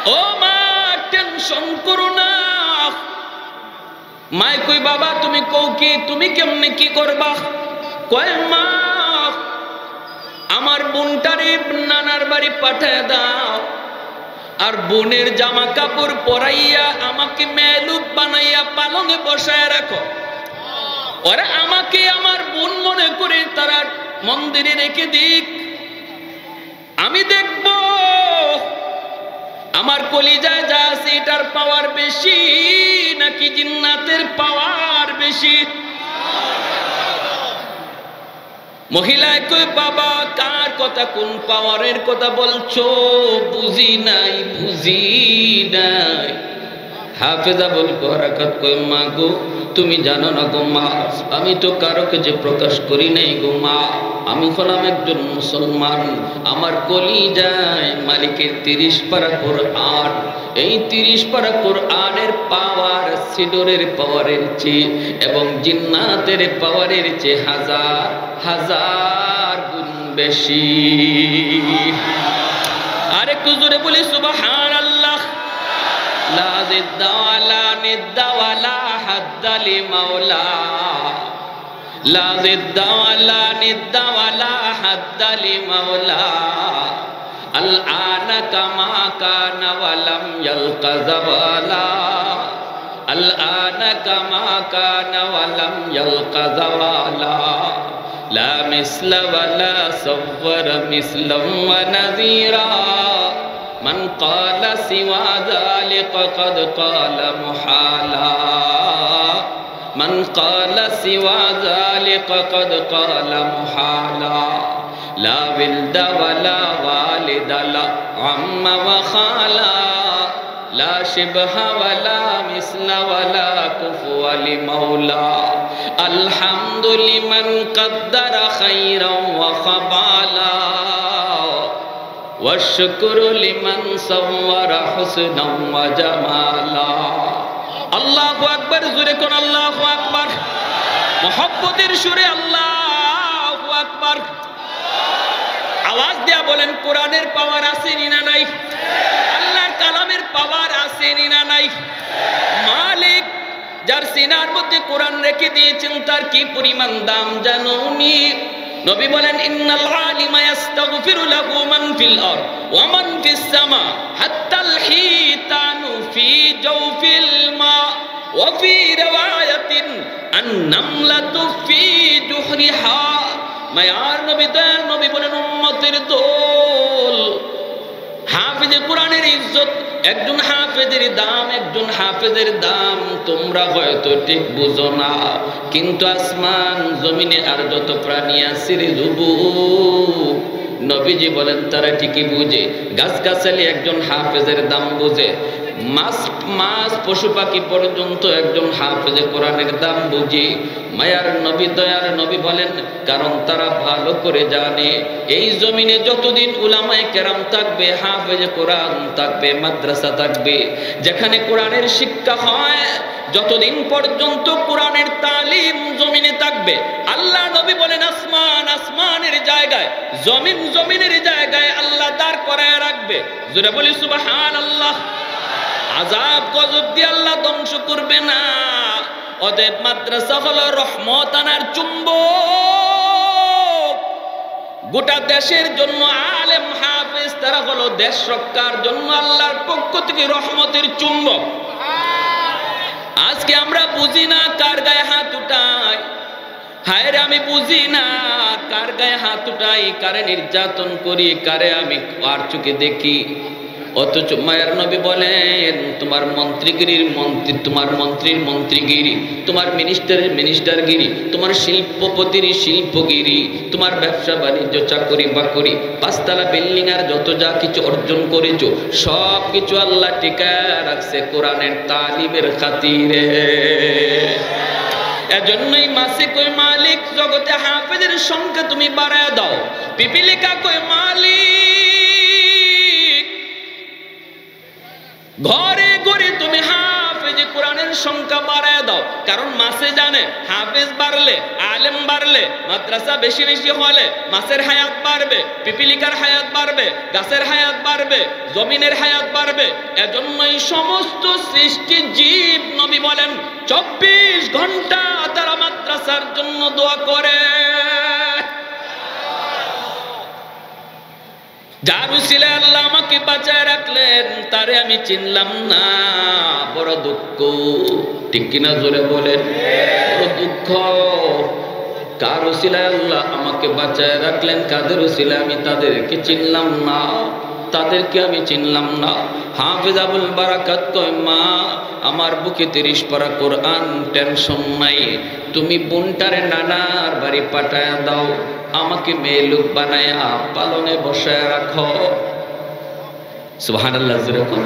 ও মা টেনশন করো না। মায় কই বাবা তুমি কও কি, তুমি কেমনে কি করবা? কয় মা আমার বোনটারে নানার বাড়ি পাঠায় দাও, আর বোনের জামা কাপড় পরাইয়া আমাকে মেলুক বানাইয়া পালনে বসায় রাখো। ওরা আমাকে আমার বোন মনে করে তারা মন্দিরে রেখে দিক, আমি দেখব আমার কলিজায় যা আছে এটার পাওয়ার বেশি নাকি জিন্নাতের পাওয়ার বেশি। মহিলায় কই বাবা কার কথা, কোন পাওয়ারের কথা বলছো? বুঝি নাই বুঝি নাই। হাফেজা বল বরাকাত কই মা গো তুমি জানো না গো মা, আমি তো কারোকে যে প্রকাশ করি নাই গো মা, আমি হলাম একজন মুসলমান। আমার কলিজায় মালিকের 30 পারা কোরআন, এই 30 পারা কোরআনের পাওয়ার সিডরের পাওয়ারের চেয়ে এবং জিন্নাতের পাওয়ারের চেয়ে হাজার হাজার গুণ বেশি। আরেকটু জোরে বলি সুবহানাল্লাহ। লা জিদ্দা ওয়ালা নিদ্দা ওয়ালা হাদ্দা লিমাওলা, লা জিদ্দা ওয়ালা নিদ্দা ওয়ালা হাদ্দা লিমাওলা, আল আনা কামা কানা ওয়ালাম ইয়ালকা যাওয়ালা, আল আনা কামা কানা ওয়ালাম ইয়ালকা যাওয়ালা, লা মিসলা ওয়ালা সাওয়ার মিসলাম ওয়া নাযীরা, من قال سوى ذلك قد قال محالا، من قال سوى ذلك قد قال محالا، لا ولد ولا والد لا عم وخالا، لا شبه ولا مثل ولا كفو لمولا، الحمد لمن قدر خيرا وخبالا، والشكر لمن صور حسنا وجمالا। আল্লাহু আকবার, জোরে কোন আল্লাহু আকবার, মুহাব্বতের সুরে আল্লাহু আকবার। আওয়াজ দিয়া বলেন কোরআনের পাওয়ার আছে না নাই? আল্লাহর কালামের পাওয়ার আছে না নাই? মালিক যার সিনার মধ্যে কোরআন রেখে দিয়েছেন তার কি পরিমাণ দাম জানোনি? নবী বলেন ইন্নাল আলিমা ইস্তাগফিরু লাহু মান ফিল আরদ ওয়া মান ফিস সামা হাত্তাল হিতানু ফি জাওফিল মা ওয়া ফি রিওয়ায়াতিন আন-নামলাতু ফি জুহরিহা। মায়ার নবী দয়ার নবী বলেন উম্মতের দোল, হাফেজে কোরআনের ইজ্জত, একজন হাফেজের দাম, একজন হাফেজের দাম তোমরা হয়তো ঠিক বুঝো না, কিন্তু আসমান জমিনে আর যত প্রাণী আছে রে যুবক, নবীজি বলেন তারা ঠিকই বুঝে। গাছগাছালি একজন হাফেজের দাম বুঝে, মাছ পশু পাখি পর্যন্ত একজন হাফেজে কোরআনের দাম বুঝে। মায়ার নবী দয়ার নবী বলেন কারণ তারা ভালো করে জানে এই জমিনে যতদিন উলামায়ে কেরাম থাকবে, হাফেজে কোরআন থাকবে, মাদ্রাসা থাকবে, যেখানে কোরআনের শিক্ষা হয়, যতদিন পর্যন্ত কোরআনের তালিম জমিনে থাকবে, আল্লাহ নবী বলেন আসমান আসমানের জায়গায়, জমিন জমিনের জায়গায় আল্লাহ দাঁড় করায় রাখবে। জোরে বলি সুবহানাল্লাহ। আযাব গজব দিয়ে আল্লাহ ধ্বংস করবে না। অতএব মাদ্রাসা হলো রহমত আনার চুম্বক। গোটা দেশের জন্য আলেম হাফেজ তারা হলো দেশ রক্ষার জন্য আল্লাহর পক্ষ থেকে রহমতের চুম্বক। আজকে আমরা বুঝি না কার গায়ে হাত উঠাই, হায় রে আমি বুঝি না কার গায়ে হাত উঠাই, কারে নির্যাতন করি, কারে আমি আর চোখে দেখি। অথচ মায়ের নবী বলেন তোমার মন্ত্রীগিরির মন্ত্রী, তোমার মন্ত্রীর মন্ত্রীগিরি, তোমার মিনিস্টারের মিনিস্টারগিরি, তোমার শিল্পপতির শিল্পগিরি, তোমার ব্যবসা বাণিজ্য চাকরি বাকরি, 5 তলা বিল্ডিং আর যত যা কিছু অর্জন করেছো সব কিছু আল্লাহ টিকায় রাখছে কোরআনের তালিমের খাতিরে। এজন্যই মাসে কই মালিক জগতে হাফেজের সংখ্যা তুমি বাড়ায় দাও। পিপিলিকা কই মালিক ঘরে ঘরে তুমি হাফেজ হাফেজে কোরআনের সংখ্যা বাড়ায় দাও, কারণ মাসে জানে হাফেজ বাড়লে, আলেম বাড়লে, মাদ্রাসা বেশি বেশি হলে মাছের হায়াত বাড়বে, পিপিলিকার হায়াত বাড়বে, গাছের হায়াত বাড়বে, জমিনের হায়াত বাড়বে। এজন্যই সমস্ত সৃষ্টি জীব নবী বলেন 24 ঘন্টা তারা মাদ্রাসার জন্য দোয়া করে। যার উসিলায় আল্লাহ আমাকে বাঁচায় রাখলেন, তারে আমি চিনলাম না, বড় দুঃখ। ঠিক কিনা জোরে বলেন, বড় দুঃখ। কার উসিলায় আল্লাহ আমাকে বাঁচায় রাখলেন, কাদের উসিলায় আমি তাদেরকে চিনলাম না, তাদেরকে আমি চিনলাম না। হাফেজ আবুল বারাকাত কয়, মা আমার বুকে 30 পারা কোরআন, টেনশন নাই, তুমি বোনটারে নানার বাড়ি পাঠায় দাও, আমাকে মেয়ে লোক বানায়া পালনে বসায় রাখো। সুবহানাল্লাহ জোরে বল।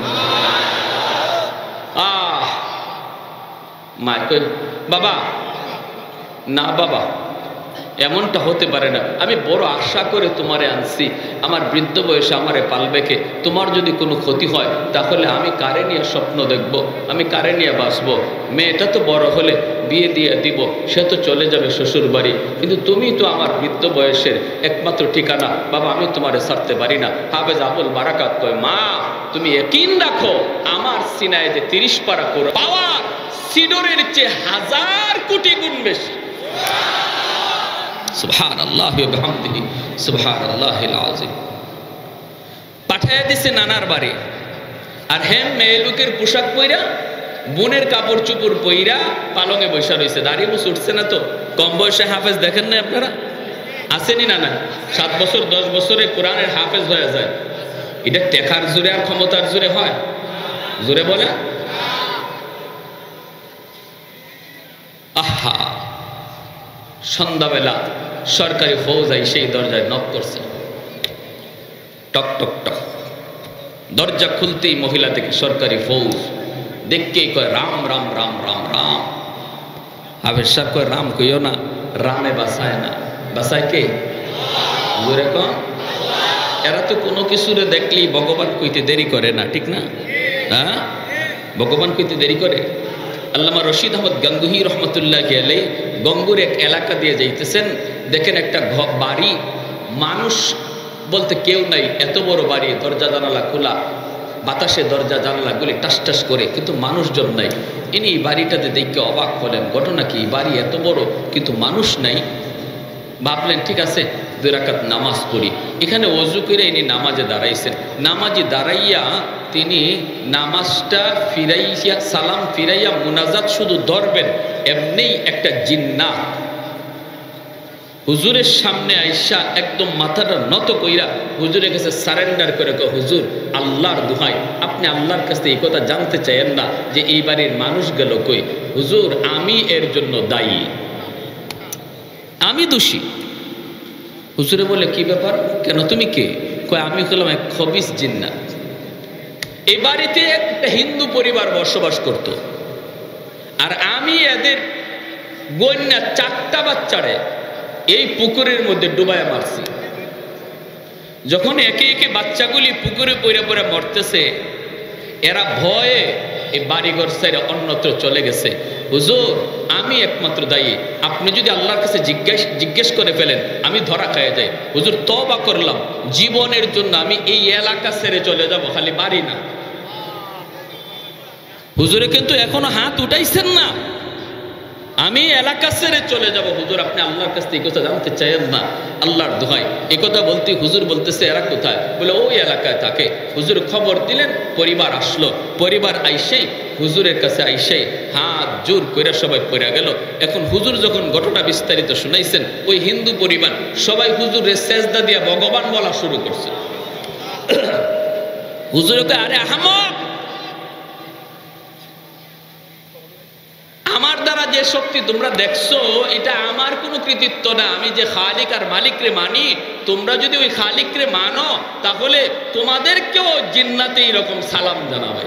মা কই, বাবা না বাবা, এমনটা হতে পারে না, আমি বড় আশা করে তোমারে আনছি, আমার বৃদ্ধ বয়সে আমারে পালবে কে? তোমার যদি কোনো ক্ষতি হয় তাহলে আমি কারে নিয়ে স্বপ্ন দেখব, আমি কারে নিয়ে বাঁচবো? মেয়েটা তো বড় হলে বিয়ে দিয়ে দিব, সে তো চলে যাবে শ্বশুর বাড়ি, কিন্তু তুমি তো আমার বৃদ্ধ বয়সের একমাত্র ঠিকানা, বাবা আমি তোমারে ছাড়তে পারি না। হাফেজ আবুল বারাকাত কয়, মা তুমি ইয়াকিন রাখো, আমার সিনায় যে 30 পারা কোরআন পাওয়ার সিডরের চেয়ে 1000 কোটি গুণ বেশি। সুবহানাল্লাহ ওয়া বিহামদিহি সুবহানাল্লাহিল আযীম। পাঠায় দিছে নানার বাড়ি, আর হেম মেয়ে লোকের পোশাক পইরা, বোনের কাপড় চুপড় পইরা পালঙে বসা রয়েছে, দাড়ি মুছ উঠছে না তো। কম বয়সে হাফেজ দেখেন না আপনারা, আসেনি না? না, 7 বছর 10 বছরে কোরআনের হাফেজ হয়ে যায়। এটা টেকার জোরে আর ক্ষমতার জোরে হয়? জোরে বলে। আহা, সন্ধ্যাবেলা সরকারি ফৌজ আই সেই দরজায় নক করছে, টক টক টক। দরজা খুলতেই মহিলা থেকে সরকারি ফৌজ দেখকেই কয়, রাম রাম রাম রাম রাম। হাফেজ সাহেব কয়, রাম কইও না, রামে বাসায় না, বাসায় কে? জোরে কন। এরা তো কোনো কিছুরে দেখলেই ভগবান কইতে দেরি করে না, ঠিক না? হ্যাঁ, ভগবান কইতে দেরি করে। আল্লামা রশিদ আহমদ গাঙ্গুহি রহমতুল্লাহি আলাইহি গঙ্গুর এক এলাকা দিয়ে যাইতেছেন, দেখেন একটা বাড়ি, মানুষ বলতে কেউ নাই, এত বড় বাড়ি, দরজা জানালা খোলা, বাতাসে দরজা জানালাগুলি টাস টাস করে, কিন্তু মানুষজন নাই। ইনি বাড়িটাতে দেখে অবাক হলেন, ঘটনা কি, বাড়ি এত বড় কিন্তু মানুষ নাই। ভাবলেন ঠিক আছে 2 রাকাত নামাজ পড়ি। এখানে ওযু করে ইনি নামাজে দাঁড়াইছেন। নামাজে দাঁড়াইয়া তিনি নামাজটা ফিরাইয়া, সালাম ফিরাইয়া মুনাজাত শুধু ধরবেন, এমনিই একটা জিন্নাত হুজুরের সামনে আইসা একদম মাথাটা নত কইরা হুজুরের কাছে সারেন্ডার করে কয়, হুজুর আল্লাহর দোহাই, আপনি আল্লাহর কাছে এই কথা জানতে চাইেন না যে এই বাড়ির মানুষ গেল কই? হুজুর আমি এর জন্য দায়ী, আমি দোষী। হুজুরে বলে, কি ব্যাপার, কেন তুমি কে? কয়, আমি হলাম এক খবিস জিন্নাত। এই বাড়িতে একটা হিন্দু পরিবার বসবাস করত, আর আমি এদের গন্যা 4টা বাচ্চারে এই পুকুরের মধ্যে ডুবায় মারছি। যখন একে একে বাচ্চাগুলি পুকুরে পড়ে পড়ে মরতেছে, এরা ভয়ে এই বাড়িঘর ছেড়ে অন্যত্র চলে গেছে। হুজুর আমি একমাত্র দায়ী, আপনি যদি আল্লাহর কাছে জিজ্ঞেস করে ফেলেন আমি ধরা খেয়ে যাই। হুজুর তওবা করলাম, জীবনের জন্য আমি এই এলাকা ছেড়ে চলে যাব, খালি বাড়ি না। হুজুরে কিন্তু এখনো হাত উঠাইছেন না, আমি এলাকা ছেড়ে চলে যাব। হুজুর আপনি আল্লাহর কাছে এই কথা জানতে চাইেন না, আল্লাহর দোহাই। এই কথা বলতে হুজুর বলতেছে, এরা কোথায়? বলে ওই এলাকায় থাকে। হুজুর খবর দিলেন, পরিবার আসলো, পরিবার আইসেই হুজুরের কাছে আইসেই হাত জোর করে সবাই পড়ে গেল। এখন হুজুর যখন ঘটনা বিস্তারিত শুনাইছেন, ওই হিন্দু পরিবার সবাই হুজুরের সেজদা দিয়া ভগবান বলা শুরু করছে। হুজুরকে, আরে আহমদ, আমার দ্বারা যে শক্তি তোমরা দেখছো এটা আমার কোনো কৃতিত্ব না, আমি যে খালিক আর মালিকরে মানি, তোমরা যদি ওই খালিকরে মানো তাহলে তোমাদেরকেও জিন্নাতে এরকম সালাম জানাবে।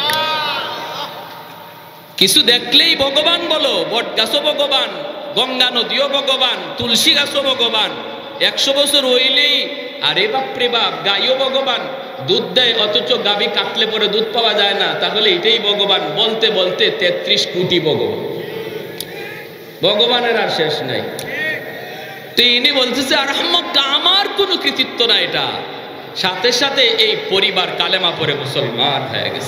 কিছু দেখলেই ভগবান বলো, বট গাছও ভগবান, গঙ্গা নদীও ভগবান, তুলসী গাছও ভগবান, 100 বছর হইলেই আরে বাপরে বাপ গাইও ভগবান, দুধ দেয়, অথচ গাভী কাটলে পরে দুধ পাওয়া যায় না, তাহলে এটাই ভগবান। বলতে বলতে 33 কোটি ভগবান, ভগবানের আর শেষ নাই। তিনি বলতেছে আর আমার কোনো কৃতিত্ব না এটা। সাথে সাথে এই পরিবার কালেমা পড়ে মুসলমান হয়ে গেছে।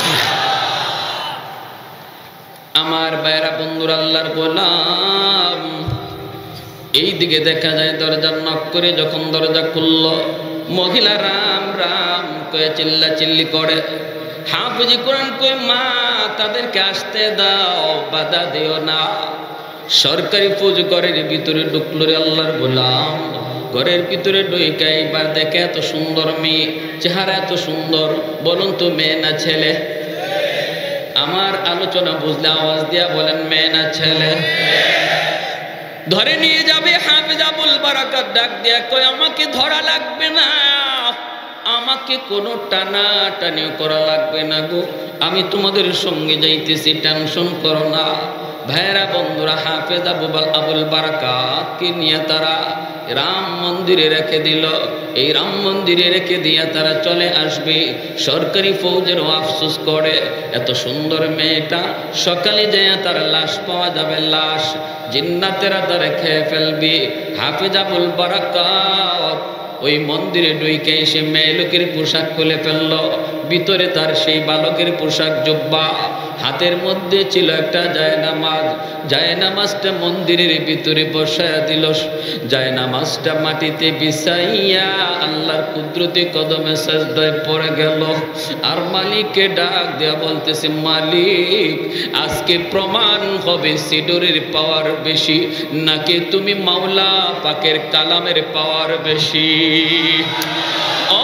আমার ভাইরা বন্ধুরা, আল্লাহর গোলাম, এই দিকে দেখা যায় দরজার নক করে যখন দরজা খুলল, মহিলা রাম রাম কয়ে চিল্লা চিল্লি করে, হাফিজি কোরআন কয়ে মা তাদেরকে আসতে দাও, বাধা দিও না। সরকারি ফৌজ ঘরের ভিতরে ঢুকলো রে আল্লাহর গোলাম। ঘরের ভিতরে ঢুকে এবার দেখে এত সুন্দর মেয়ে, চেহারা এত সুন্দর। বলুন তো মেয়ে না ছেলে? আমার আলোচনা বুঝলে আওয়াজ দিয়া বলেন মেয়ে না ছেলে? ধরে নিয়ে যাবে হাফেজ আবুল বারাকাত ডাক দিয়া কয় আমাকে ধরা লাগবে না, আমাকে কোনো টানা টানিও করা লাগবে না গো, আমি তোমাদের সঙ্গে যাইতেছি, টেনশন করো না। ভাইরা বন্ধুরা, হাফেজ আবুল বারাকাতকে নিয়ে তারা রাম মন্দিরে রেখে দিল। এই রাম মন্দিরে রেখে দিয়ে তারা চলে আসবে। সরকারি ফৌজেরও আফসোস করে, এত সুন্দর মেয়েটা সকালে যায় তার লাশ পাওয়া যাবে, লাশ জিন্নাতেরা তারা খেয়ে ফেলবে। হাফেজ আবুল বারাকাত ওই মন্দিরে ঢুকে এসে মেয়ে লোকের পোশাক খুলে ফেলল। ভিতরে তার সেই বালকের পোশাক জুব্বা, হাতের মধ্যে ছিল একটা জায়নামাজ। জায়নামাজটা মন্দিরের ভিতরে বসায়া দিল। জায়নামাজটা মাটিতে বিছাইয়া আল্লাহর কুদরতি কদমে সাজদায় পড়ে গেল। আর মালিককে ডাক দেয়া বলতেছে, মালিক আজকে প্রমাণ হবে সিডরের পাওয়ার বেশি নাকি তুমি মাওলা পাকের কালামের পাওয়ার বেশি। ও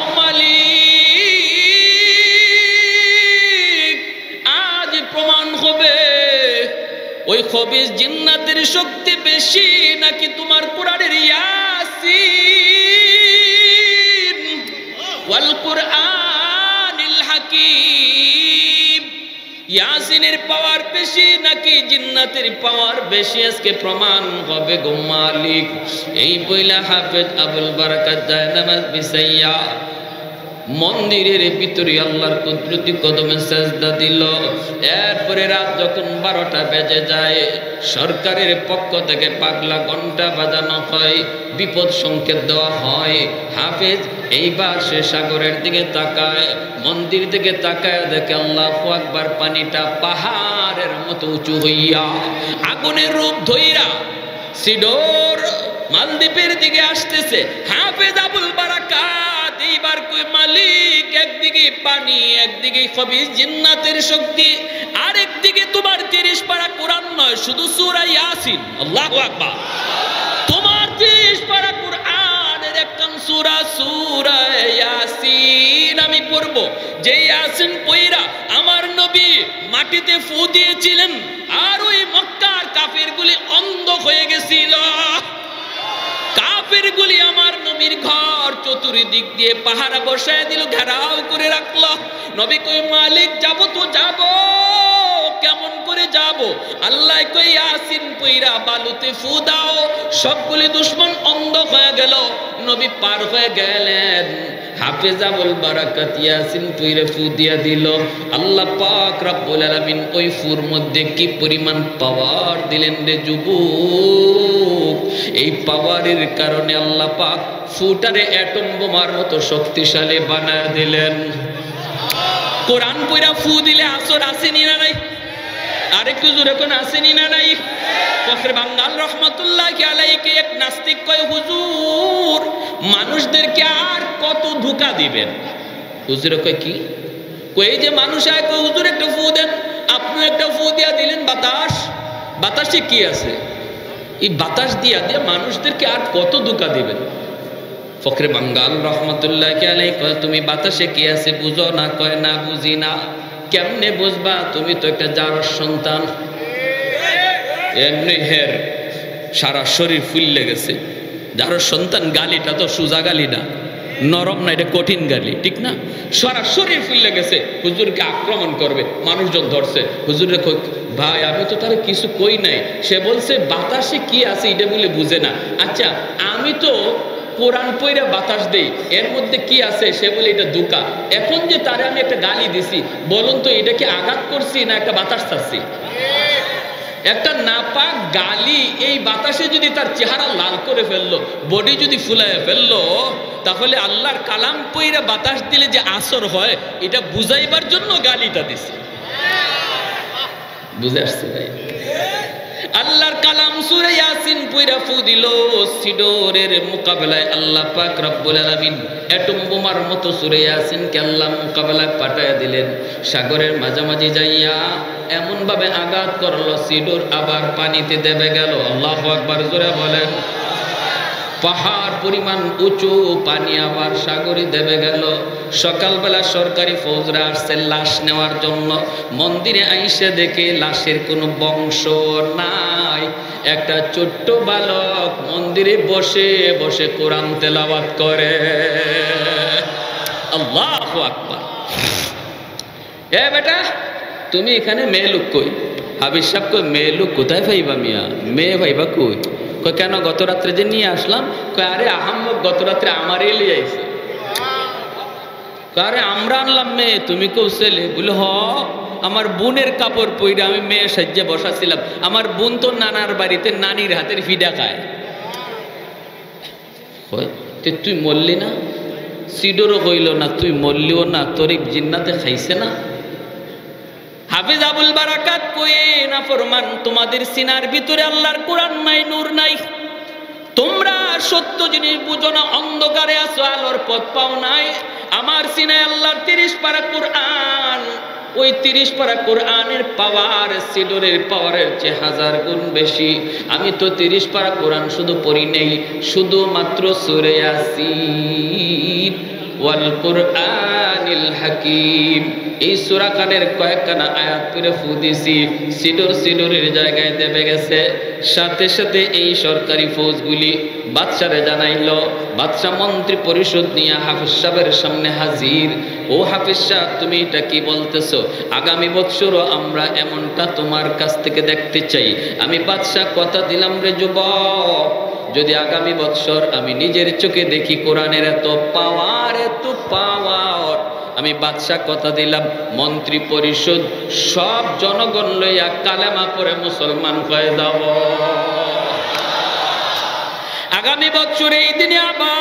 মালিক, আজ প্রমাণ হবে ওই খবিস জিন্নাতের শক্তি বেশি নাকি তোমার কোরআনের ইয়াসিন ওয়াল কুরআনিল হাকীম, ইয়াসিনের পাওয়ার বেশি নাকি জিন্নাতের পাওয়ার বেশি, আজকে প্রমাণ হবে গো মালিক। এই বইলা হাফেজ আবুল বারাকাত জায়নামাজ বিছাইয়া মন্দিরের ভিতরে আল্লাহর কুদরতি কদমে সাজদা দিল। এরপরে রাত যখন 12টা বেজে যায়, সরকারের পক্ষ থেকে পাগলা ঘন্টা বাজানো হয়, বিপদ সংকেত দেওয়া হয়। হাফেজ এইবার সে সাগরের দিকে তাকায়, মন্দির দিকে তাকায়, দেখে আল্লাহু আকবার, পানিটা পাহাড়ের মতো উঁচু হইয়া আগুনের রূপ ধইরা সিডর মালদ্বীপের দিকে আসতেছে। হাফেজ আবুল বারাকাত এইবার কই মালিক, একদিকে পানি, একদিকে খবিস জিন্নাতের শক্তি, আরেকদিকে তোমার 30 পারা কোরআন নয়, শুধু সূরা ইয়াসিন। আল্লাহু আকবার। তোমার 30 পারা কোরআনের একখান সূরা, সূরা ইয়াসিন আমি পড়ব। যে ইয়াসিন পয়রা আমার নবী মাটিতে ফু দিয়েছিলেন, আর ওই মক্কার কাফিরগুলি অন্ধ হয়ে গেছিল। কাফিরগুলি আমার নবীর ঘর চতুর্দিক দিয়ে পাহারা বসায় দিল, ঘেরাও করে রাখলো। নবী কই মালিক যাব তো যাব, কেমন করে যাব? আল্লাহ কই ইয়াসিন পয়রা বালুতে ফু দাও, সবগুলি দুশমন অন্ধ হয়ে গেল। নবী পার হয়ে গেলেন। হাফেজ আবুল বারাকাত ইয়াসিন পয়রা ফু দিয়া দিল। আল্লাহ পাক রব্বুল আলামিন ওই ফুর মধ্যে কি পরিমাণ পাওয়ার দিলেন রে যুবক! এই পাওয়ারের কারণে আল্লাহ পাক ফুটারে অ্যাটম বোমার মতো শক্তিশালী বানায় দিলেন। কোরআন পয়রা ফু দিলে আসর আসেনি না নাই? আরেকটু জোরে কোন আসেনি না নাই? ফখরে বাঙ্গাল রহমাতুল্লাহি আলাইহি এক নাস্তিক কয়, হুজুর মানুষদেরকে আর কত ধোঁকা দিবেন? হুজুর কয় কি? কই যে মানুষ আয় কয় হুজুর একটা ফু দেন, আপনি একটা ফু দিয়া দিলেন বাতাস, বাতাসে কি আছে? এই বাতাস দিয়া দিয়ে মানুষদেরকে আর কত ধোঁকা দিবেন? ফখরে বাঙ্গাল রহমাতুল্লাহি আলাইহি কয়, তুমি বাতাসে কি আছে বুঝো না? কয় না, বুঝি না। কেমনে বুঝবা? তুমি তো একটা জারর সন্তান। এমনি হের সারা শরীর ফুললে গেছে। জারর সন্তান গালিটা তো সোজা গালি না, নরম না, এটা কঠিন গালি, ঠিক না? সারা শরীর ফুললে গেছে, হুজুরকে আক্রমণ করবে, মানুষজন ধরছে। হুজুরে কই, ভাই আমি তো তার কিছু কই নাই, সে বলছে বাতাসে কি আছে এটা বলে বুঝে না। আচ্ছা আমি তো কোরআন পইরা বাতাস দেই, এর মধ্যে কি আছে? সে বলে এটা দুকা। এখন যে তারে আমি একটা গালি দিছি, বলুন তো এটা কি আঘাত করছি না একটা বাতাস ছাড়ছি? একটা নাপাক গালি এই বাতাসে যদি তার চেহারা লাল করে ফেললো, বডি যদি ফুলায় ফেললো, তাহলে আল্লাহর কালাম পইরা বাতাস দিলে যে আসর হয় এটা বুঝাইবার জন্য গালিটা দিছে। বুঝে আসছে ভাই? আল্লাহর কালাম সূরা ইয়াসিন পইরা ফু দিল, সিডরের মোকাবেলায় আল্লাহ পাক রব্বুল আলামিন অ্যাটম বোমার মতো সূরা ইয়াসিনকে আল্লাহ মোকাবেলায় পাঠায় দিলেন। সাগরের মাঝামাঝি যাইয়া এমন ভাবে আঘাত করলো, সিডর আবার পানিতে দেবে গেল। আল্লাহু আকবার, জোরে বলেন। পাহাড় পরিমাণ উঁচু পানি আবার সাগরে দেবে গেল। সকালবেলা সরকারি ফৌজরা আসছে লাশ নেওয়ার জন্য। মন্দিরে আইসে দেখে লাশের কোনো বংশ নাই। একটা ছোট্ট বালক মন্দিরে বসে বসে কোরআন তেলাওয়াত করে। আল্লাহু আকবার। এ বেটা, তুমি এখানে মেয়ে লোক কই? হাবিজ সাহেব কই, মেয়ে লোক কোথায় পাইবা মিয়া? মেয়ে পাইবা কই? কই কেন, গত রাত্রে যে নিয়ে আসলাম? কই আরে আহাম্মক গত রাত্রে আমারই লিয়ে আইছে। আরে আমরা আনলাম মেয়ে, তুমি কেউ ছেলে? বলে হ, আমার বোনের কাপড় পইরা আমি মেয়ে সাজ্জে বসাছিলাম। আমার বোন তো নানার বাড়িতে নানির হাতের ফিডা খায়। তুই মরলি না? সিডরও হইল না, তুই মরলিও না, তরিক জিন্নাতে খাইছে না? হাফিজ আবুল বারাকাত কয়ে না ফরমান, তোমাদের সিনার ভিতরে আল্লাহর কোরআন নাই, নূর নাই। তোমরা সত্য জিনিস বুঝো না, অন্ধকারে আছো, আলোর পথ পাও নাই। আমার সিনায় আল্লাহর 30 পারা কোরআন। ওই 30 পারা কোরআনের পাওয়ার সিডরের পাওয়ারের চেয়ে 1000 গুণ বেশি। আমি তো 30 পারা কোরআন শুধু পড়ি নেই, শুধুমাত্র সূরা ইয়াসিন ওয়াল কুরআনিল হাকিম এই সূরা খানের কয়েকখানা আয়াত পড়ে ফু দিছি, সিডরের জায়গায় দেবে গেছে। সাথে সাথে এই সরকারি ফৌজগুলি বাদশারে জানাইলো। বাদশাহ মন্ত্রী পরিষদ নিয়ে হাফিজ সাহেবের সামনে হাজির। ও হাফিজ সাহেব, তুমি এটা কি বলতেছো? আগামী বছরও আমরা এমনটা তোমার কাছ থেকে দেখতে চাই। আমি বাদশাহ কথা দিলাম রে যুবক, যদি আগামী বছর আমি নিজের চোখে দেখি কোরআনের এত পাওয়ার, এত পাওয়ার, আমি বাদশাহ কথা দিলাম মন্ত্রী পরিষদ সব জনগণ লইয়া কালেমা পড়ে মুসলমান হয়ে যাব। আগামী বছর এই দিনে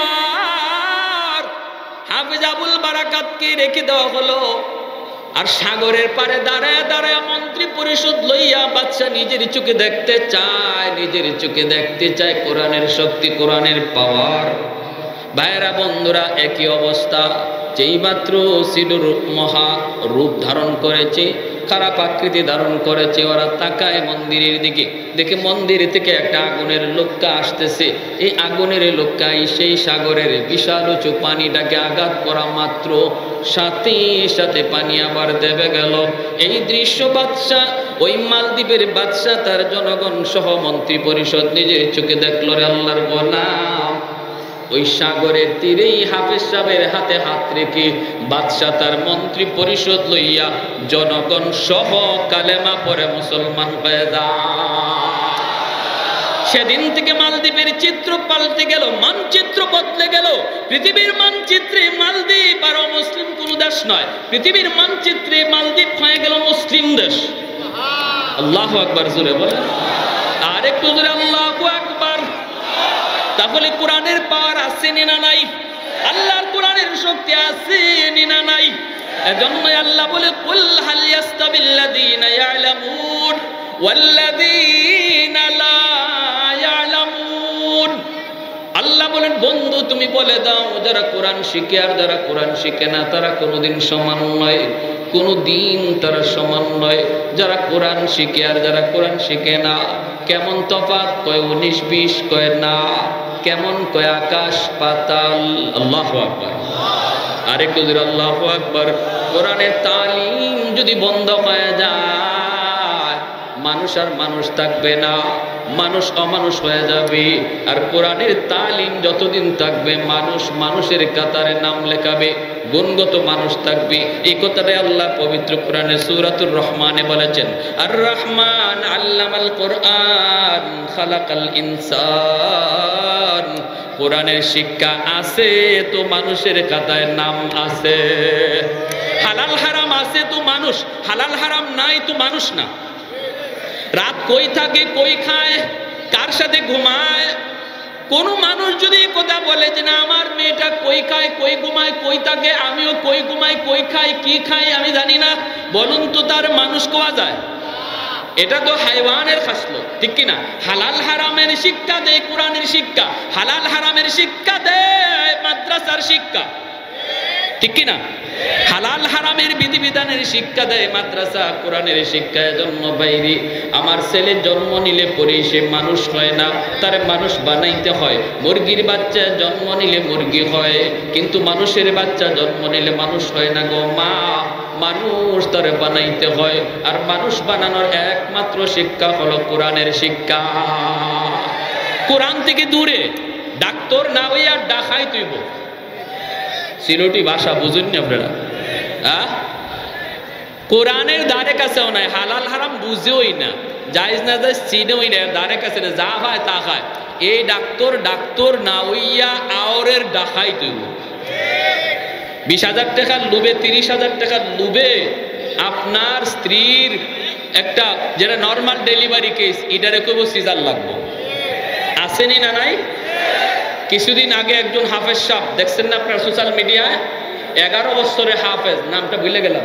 আবার হাফিজ আবুল বারাকাতকে রেখে দেওয়া হলো। আর সাগরের পারে দাঁড়ায় দাঁড়ায় মন্ত্রী পরিষদ লইয়া বাদশাহ নিজের চোখে দেখতে চায়, নিজের চোখে দেখতে চায় কোরআনের শক্তি, কোরআনের পাওয়ার। ভাইরা বন্ধুরা, একই অবস্থা। যেই মাত্র সিডর মহা রূপ ধারণ করেছে, খারাপ আকৃতি ধারণ করেছে, ওরা তাকায় মন্দিরের দিকে, দেখে মন্দির থেকে একটা আগুনের লোক্কা আসতেছে। এই আগুনের লোক্কাই সেই সাগরের বিশাল উঁচু পানিটাকে আঘাত করা মাত্র সাথে সাথে পানি আবার দেবে গেল। এই দৃশ্য বাদশাহ, ওই মালদ্বীপের বাদশাহ তার জনগণ সহ মন্ত্রী পরিষদ নিজের চোখে দেখলো। রে আল্লাহর গোলাম, ওই সাগরের তীরেই হাফিজ সাহেবের হাতে হাত রেখে বাদশাহ তার মন্ত্রী পরিষদ লইয়া জনগণ সহ কালেমা পড়ে মুসলমান হয়ে যায়। সেদিন থেকে মালদ্বীপের চিত্র পাল্টে গেল, মানচিত্র বদলে গেল। পৃথিবীর মানচিত্রে মালদ্বীপ আর মুসলিম কোন দেশ নয়, পৃথিবীর মানচিত্রে মালদ্বীপ হয়ে গেল মুসলিম দেশ। আল্লাহু আকবার, জোরে বলেন আর একটু জোরে, আল্লাহু আকবার। তাহলে কোরআনের পাওয়ার আছে না নাই? আল্লাহর কোরআনের শক্তি আছে না নাই? এজন্য আল্লাহ বলে, কুল হাল ইয়াস্তাবিল্লাযীনা ইয়ালামুন ওয়াল্লাযীনা লা ইয়ালামুন। আল্লাহ বলেন, বন্ধু তুমি বলে দাও, যারা কোরআন শিখে আর যারা কোরআন শিখে না তারা কোনোদিন সমান নয়, কোনোদিন তারা সমান নয়। যারা কোরআন শিখে আর যারা কোরআন শিখে না, কেমন তফাৎ? কয় 19-20, কয় না। কেমন? কয় আকাশ পাতাল। আল্লাহু আকবার, আরেকটু জোরে আল্লাহু আকবার। কোরআনের তালিম যদি বন্ধ হয়ে যায়, মানুষ আর মানুষ থাকবে না, মানুষ অমানুষ হয়ে যাবে। আর কোরআনের তালিম যতদিন থাকবে মানুষ মানুষের কাতারে নাম লেখাবে, গুণগত মানুষ থাকবে। এই কথাটাই আল্লাহ পবিত্র কোরআনে সূরাতুর রহমানে বলেছেন, আর রহমান আল্লামাল কোরআন খালাকাল ইনসান। কোরআনের শিক্ষা আছে তো মানুষের খাতায় নাম আছে। হালাল হারাম আছে তো মানুষ, হালাল হারাম নাই তো মানুষ না। রাত কই থাকে, কই খায়, কার সাথে ঘুমায়, কোন মানুষ যদি কথা বলে যে না আমার মেয়েটা কই খায়, কই ঘুমায়, কই থাকে, আমিও কই ঘুমাই, কই খাই, কি খাই আমি জানি না, বলুন তো তার মানুষ কোয়া যায়? এটা তো হাইওয়ানের খাসলত, ঠিক কিনা? হালাল হারামের শিক্ষা দেয় কোরআনের শিক্ষা, হালাল হারামের শিক্ষা দেয় মাদ্রাসার শিক্ষা, ঠিক কিনা? হালাল হারামের বিধিবিধানের শিক্ষা দেয় মাদ্রাসা, কোরআনের শিক্ষা। জন্ম বাইরে আমার ছেলে জন্ম নিলে পরে সে মানুষ হয় না, তার মানুষ বানাইতে হয়। মুরগির বাচ্চা জন্ম নিলে মুরগি হয়, কিন্তু মানুষের বাচ্চা জন্ম নিলে মানুষ হয় না গো মা, মানুষ তারে বানাইতে হয়। আর মানুষ বানানোর একমাত্র শিক্ষা হলো কোরআনের শিক্ষা। কোরআন থেকে দূরে ডাক্তার না হইয়া ডাকাই তুইব। সিলোটি ভাষা বুঝুন না আপনারা? কোরআনের দ্বারে কাছেও নাই, হালাল হারাম বুঝেওই না, জায়েজ না জায়েজ চিনেওই না, দ্বারে কাছে না, যা হয় তা খায়। এই ডাক্তার না হইয়া আওরের ডাকাই তুইব। 20,000 টাকার লোভে, 30,000 টাকার লোভে আপনার স্ত্রীর একটা যেটা নর্মাল ডেলিভারি কেস, এটারে কইব সিজার লাগবো। আসেনি না নাই? কিছুদিন আগে একজন হাফেজ সাহেব দেখছেন না আপনার সোশ্যাল মিডিয়ায়, 11 বছরের হাফেজ, নামটা ভুলে গেলাম,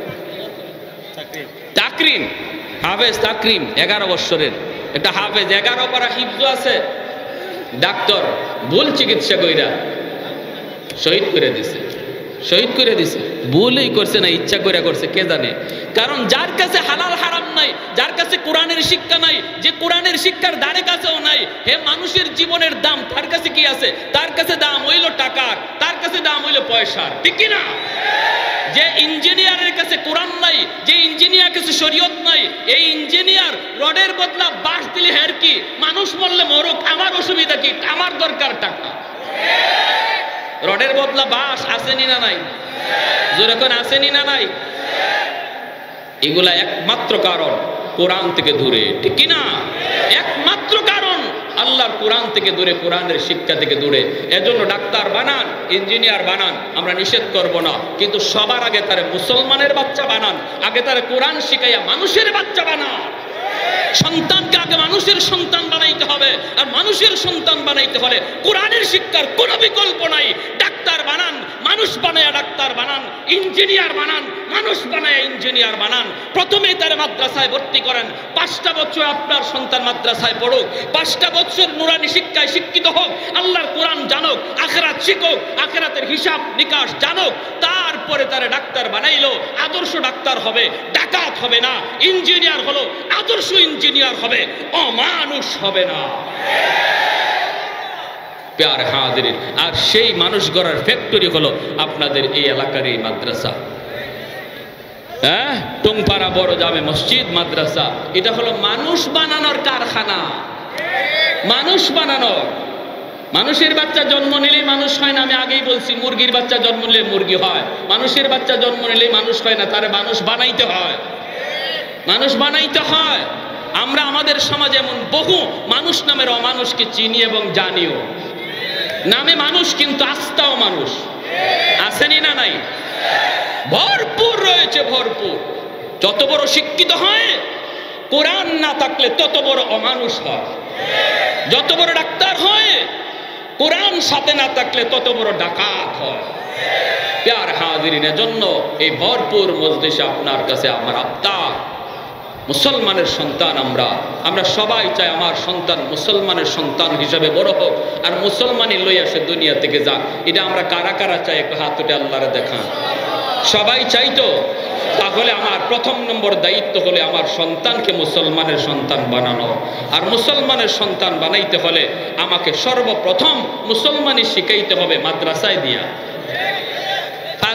তাকরিম, হাফেজ তাকরিম, 11 বছরের একটা হাফেজ, 11 পারা হিফজ আছে, ডাক্তার ভুল চিকিৎসা কইরা শহীদ করে দিছে, শহীদ করে দিছে। ভুলই করছে না ইচ্ছা করে করছে কে জানে। কারণ যার কাছে হালাল হারাম নাই, যার কাছে কোরআনের শিক্ষা নাই, যে কোরআনের শিক্ষার দ্বারে কাছেও নাই, হে মানুষের জীবনের দাম তার কাছে কি আছে? তার কাছে দাম হইল টাকার, তার কাছে দাম হইল পয়সার, ঠিক কি না? যে ইঞ্জিনিয়ারের কাছে কোরআন নাই, যে ইঞ্জিনিয়ার কাছে শরীয়ত নাই, এই ইঞ্জিনিয়ার রডের বদলা বাঁশ দিলে হের কি, মানুষ মরলে মরুক, আমার অসুবিধা কি, আমার দরকার টাকা। রডের বদলা বাঁশ আসেনি না নাই? যেরকম আসেনি না নাই? এগুলা একমাত্র কারণ কোরআন থেকে দূরে, ঠিক কি না? একমাত্র কারণ আল্লাহর কোরআন থেকে দূরে, কোরআনের শিক্ষা থেকে দূরে। এজন্য ডাক্তার বানান, ইঞ্জিনিয়ার বানান, আমরা নিষেধ করব না, কিন্তু সবার আগে তারে মুসলমানের বাচ্চা বানান, আগে তারে কোরআন শিখাইয়া মানুষের বাচ্চা বানান। সন্তানকে আগে মানুষের সন্তান বানাইতে হবে, আর মানুষের সন্তান বানাইতে হলে কোরআনের শিক্ষার কোনো বিকল্প নাই। ডাক্তার বানান, মানুষ বানায়া ডাক্তার বানান, ইঞ্জিনিয়ার বানান, মানুষ বানায়া ইঞ্জিনিয়ার বানান। প্রথমে তার মাদ্রাসায় ভর্তি করেন, 5টা বছর আপনার সন্তান মাদ্রাসায় পড়ুক, 5টা বছর নুরানি শিক্ষায় শিক্ষিত হোক, আল্লাহর কোরআন জানুক, আখিরাত শিখুক, আখিরাতের হিসাব নিকাশ জানুক, তারপরে তারা ডাক্তার বানাইলো, আদর্শ ডাক্তার হবে, ডাকাত হবে না। ইঞ্জিনিয়ার হলো আদর্শ ইঞ্জিনিয়ার হবে, অমানুষ হবে না। প্যার হাজিরিন, আর সেই মানুষ গড়ার ফ্যাক্টরি হলো আপনাদের এই এলাকার এই মাদ্রাসা। টুংপাড়া বড় জামে মসজিদ মাদ্রাসা, এটা হলো মানুষ বানানোর কারখানা, মানুষ বানানোর। মানুষের বাচ্চা জন্ম নিলেই মানুষ হয় না, আমি আগেই বলছি। মুরগির বাচ্চা জন্ম নিলে মুরগি হয়, মানুষের বাচ্চা জন্ম নিলেই মানুষ হয় না, তারে মানুষ বানাইতে হয়, মানুষ বানাইতে হয়। আমরা আমাদের সমাজে এমন বহু মানুষ নামের অমানুষকে চিনি এবং জানিও। নামে মানুষ কিন্তু আস্থাও মানুষ, আসেনি না নাই? ভরপুর রয়েছে, ভরপুর। যত বড় শিক্ষিত হয়, কোরআন না থাকলে তত বড় অমানুষ হয়। যত বড় ডাক্তার হয়, কোরআন সাথে না থাকলে তত বড় ডাকাত হয়। প্যার হাজিরিনের জন্য এই ভরপুর মজলিসে আপনার কাছে আমার আবদার, মুসলমানের সন্তান আমরা সবাই চাই আমার সন্তান মুসলমানের সন্তান হিসাবে বড় হোক, আর মুসলমানই লইয়া সে দুনিয়া থেকে যাক। এটা আমরা কারা কারা চাই? একটু হাত উঠে আল্লাহরে দেখান। সবাই চাইতো? তাহলে আমার প্রথম নম্বর দায়িত্ব হলে আমার সন্তানকে মুসলমানের সন্তান বানানো। আর মুসলমানের সন্তান বানাইতে হলে আমাকে সর্বপ্রথম মুসলমানই শিখাইতে হবে মাদ্রাসায় দিয়া।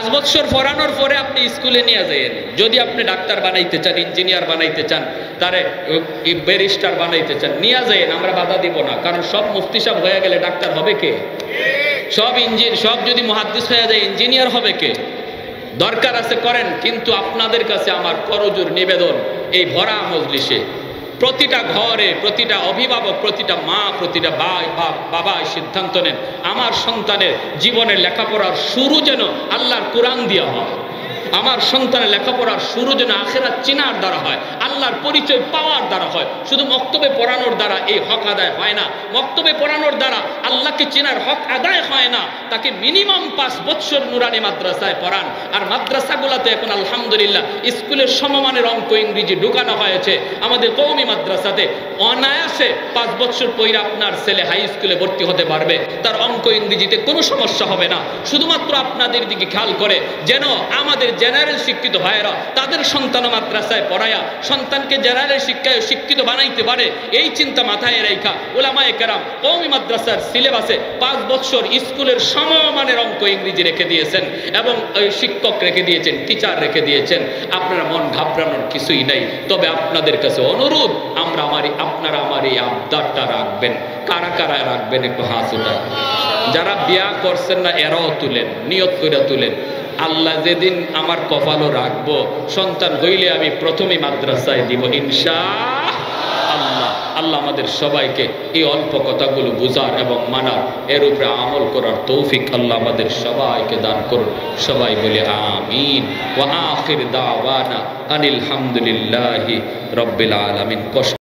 5 বছর পড়ানোর পরে আপনি স্কুলে নিয়ে যাবেন। যদি আপনি ডাক্তার বানাইতে চান, ইঞ্জিনিয়ার বানাইতে চান, তারে ব্যারিস্টার বানাইতে চান, নিয়ে যাবেন, আমরা বাধা দিব না। কারণ সব মুফতি সাহেব হয়ে গেলে ডাক্তার হবে কে? সব যদি মুহাদ্দিস হয়ে যায় ইঞ্জিনিয়ার হবে কে? দরকার আছে করেন, কিন্তু আপনাদের কাছে আমার করজোর নিবেদন, এই ভরা মজলিসে প্রতিটা ঘরে, প্রতিটা অভিভাবক, প্রতিটা মা, প্রতিটা বাবা সিদ্ধান্ত নেন, আমার সন্তানের জীবনের লেখাপড়ার শুরু যেন আল্লাহর কোরআন দিয়া হয়। আমার সন্তানের লেখাপড়ার শুরু যেন আখিরাত চিনার দ্বারা হয়, আল্লাহর পরিচয় পাওয়ার দ্বারা হয়। শুধু মক্তবে পড়ানোর দ্বারা এই হক আদায় হয় না। মক্তবে পড়ানোর দ্বারা আল্লাহকে চেনার হক আদায় হয় না। তাকে মিনিমাম 5 বছর নুরানি মাদ্রাসায় পড়ান। আর মাদ্রাসাগুলোতে এখন আলহামদুলিল্লাহ স্কুলের সমমানের অঙ্ক ইংরেজি ঢুকানো হয়েছে। আমাদের কওমি মাদ্রাসাতে অনায়াসে 5 বছর পরে আপনার ছেলে হাই স্কুলে ভর্তি হতে পারবে, তার অঙ্ক ইংরেজিতে কোনো সমস্যা হবে না। শুধুমাত্র আপনাদের দিকে খেয়াল করে যেন আমাদের জেনারেল শিক্ষিত ভাইয়েরা তাদের সন্তান মাদ্রাসায় পড়ায়া সন্তানকে জেনারেল শিক্ষায় শিক্ষিত বানাইতে পারে, এই চিন্তা মাথায় রেখা উলামায়ে কেরাম কওমি মাদ্রাসার সিলেবাসে 5 বছর স্কুলের সমমানের অঙ্ক ইংরেজি রেখে দিয়েছেন এবং ওই শিক্ষক রেখে দিয়েছেন, টিচার রেখে দিয়েছেন। আপনারা মন ঘাবড়ানোর কিছুই নাই। তবে আপনাদের কাছে অনুরোধ, আপনারা আমার এই আবদারটা রাখবেন। কারা কারা রাখবেন একটু হাত উঠান। যারা বিয়া করছেন না এরাও তুলেন, নিয়ত করে তুলেন। আল্লাহ যেদিন আমার কপালও রাখবো, সন্তান হইলে আমি প্রথমে মাদ্রাসায় দিব ইনশাআল্লাহ। আল্লাহ আমাদের সবাইকে এই অল্প কথাগুলো বুঝার এবং মানার, এর উপরে আমল করার তৌফিক আল্লাহ আমাদের সবাইকে দান করুন। সবাই বলে আমিন। ওয়া আখির দাওয়ানা আনিল হামদুলিল্লাহি রাব্বিল আলামিন।